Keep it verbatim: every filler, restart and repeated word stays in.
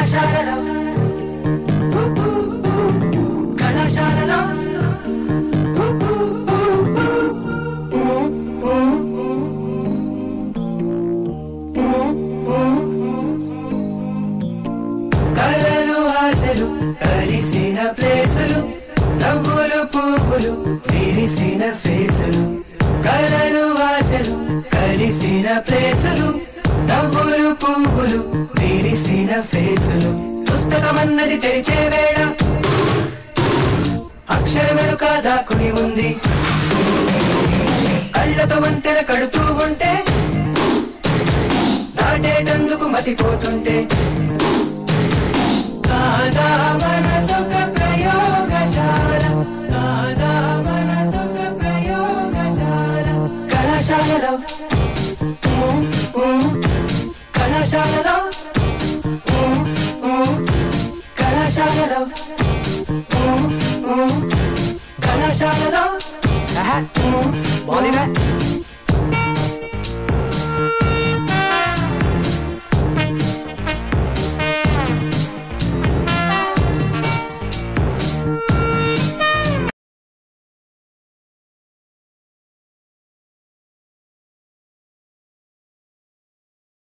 కళాశాలలో కళాశాలలో కళలు ఆశలు కలిసిన ప్లేసులు నవ్వులు పువ్వులు విరిసిన ఫేసులు కళలు ఆశలు కలిసిన ప్లేసులు నవ్వులు పువ్వులు విరిసిన ఫేసులు పుస్తకమన్నది తెరిచే వేళ అక్షరమెలుక దాక్కుని ఉంది కళ్ళతో వంతెన కడుతూ ఉంటే దాటేటందుకు మతిపోతుంటే కాదా మనసొక ప్రయోగశాల కాదా మనసొక ప్రయోగశాల కళాశాలలో కళాశాలలో కళాశాలలో కళాశాలలో బాగుంది